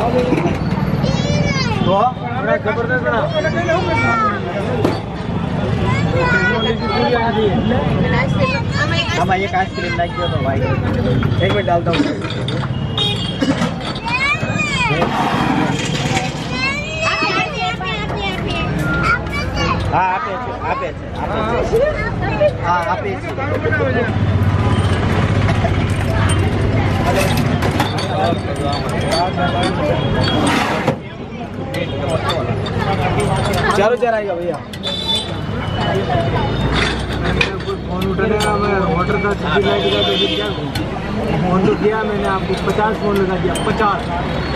तो बड़ा जबरदस्त बना। हम एक आइसक्रीम लाइक किया तो भाई 1 मिनट डालता हूँ। हाँ आप चारों चार आएगा भैया। फोन उठाने मैं वाटर का सिटी लाइट का तो क्या फोन तो किया मैंने आपको 50 फोन लगा दिया 50।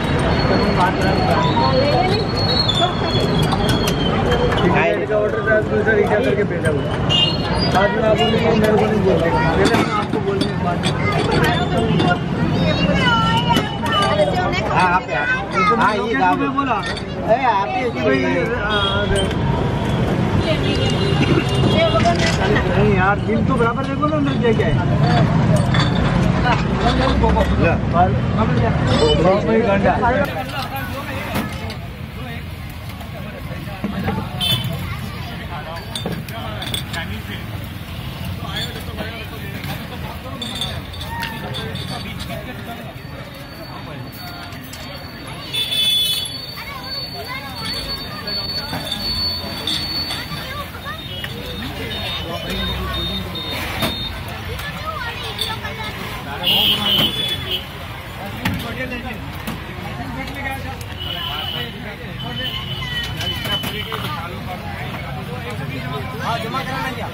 का ऑर्डर था उसमें रिचार्ज करके भेजा हुआ। बाद में आप मेरे को नहीं बोल रहे, पहले मैं आपको बोलने की बात। हाँ आप हाँ ये दाम बोला अरे आप नहीं यार दिन तो बराबर देखो ना मिल जाए क्या है घंटा। जमा कराना क्या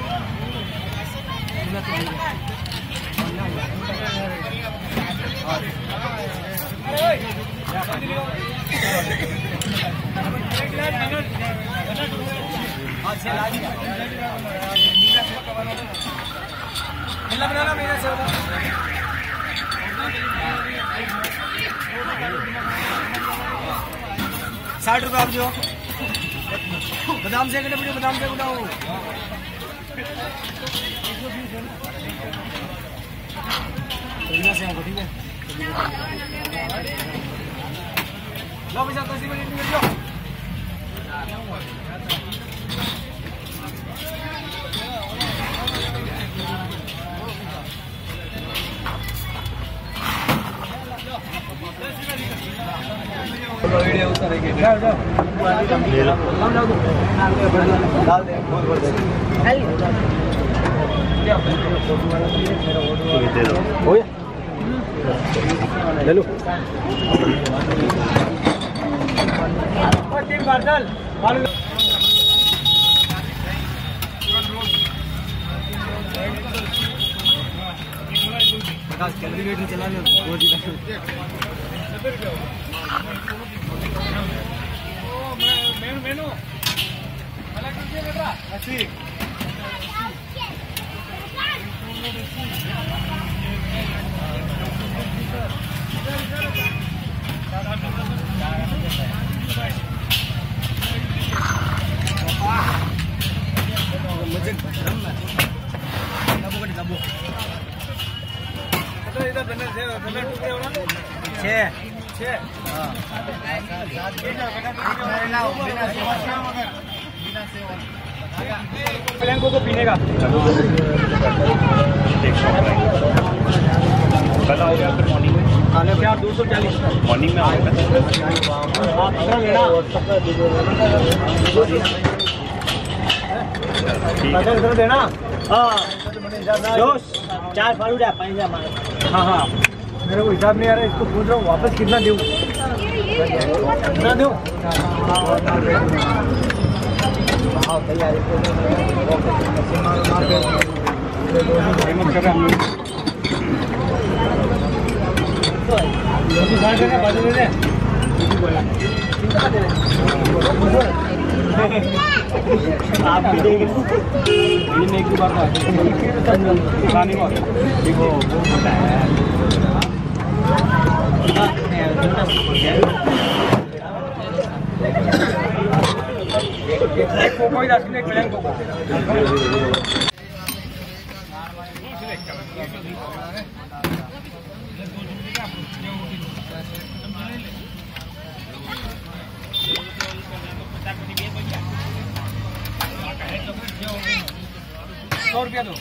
बनाना मेरा से 60 रुपये आप जो बादाम से बादाम से उठाओ। से आपको ठीक है लो पैसा 10 मिनट में लो। वीडियो उतारेंगे जाओ ले लो डाल दे हो गया ले लो 3 बार डाल कैलकुलेटर चला लो मेनू अलग कीजिए बेटा अच्छी मुझे दबो तो इधर बनने से टूटे हो ना 6 हाँ प्लेन को पीने का कल आओगे फिर मॉर्निंग में खाने पे आप 240 मॉर्निंग में आओगे आप देना। हाँ 4 फालूदा 5 हमारे। हाँ हाँ मेरे को हिसाब नहीं आ रहा है, इसको पूछ रहा हूँ वापस कितना दूँ कितना दूँ। हाँ तैयारी आप भी देंगे एक बार खाने को देखो कोई दस मिनट प्लान को 100 रुपया दो।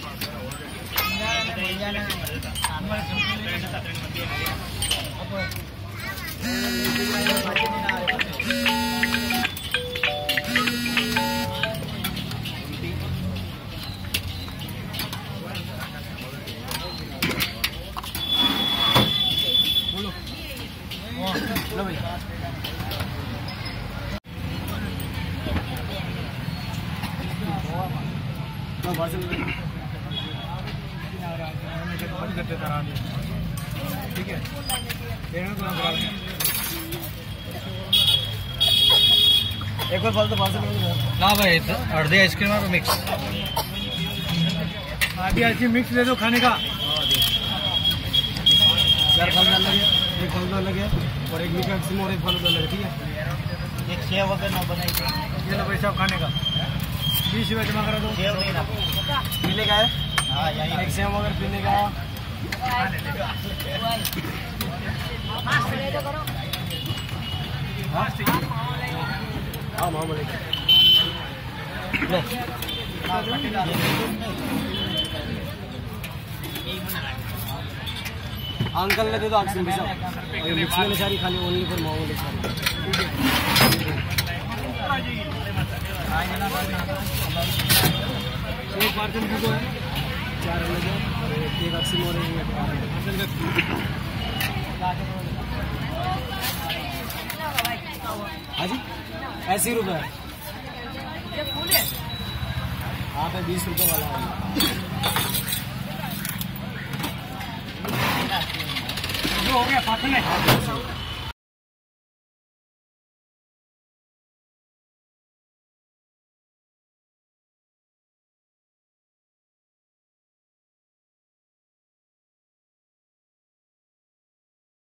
बोलो लो भाई। ठीक है एक बार बोल तो ना भाई अर्धी आइसक्रीम है मिक्स। आधी आइसक्रीम मिक्स ले दो खाने का। चार फलूदा लगे, एक फलूदा लगे और एक मीठा आइसक्रीम और एक फलूदा लगे। ठीक है एक सेव वगैरह ना बनाइए। ये लो भाई सब खाने का 20 रुपये जमा करा दो। सेव नहीं ना पीने का है। हाँ यही एक सेव वगैरह पीने का। हाँ मामले अंकल ने दे दो आइसक्रीम भी सब। मिक्स में सारी खाली ओनली फॉर मामले सारी। एक पार्सल भी तो है 4 अलग है और एक आइसक्रीम और एक। हाँ जी 80 रुपये। हाँ पे 20 रुपये वाला है। जो हो गया पार्सल है।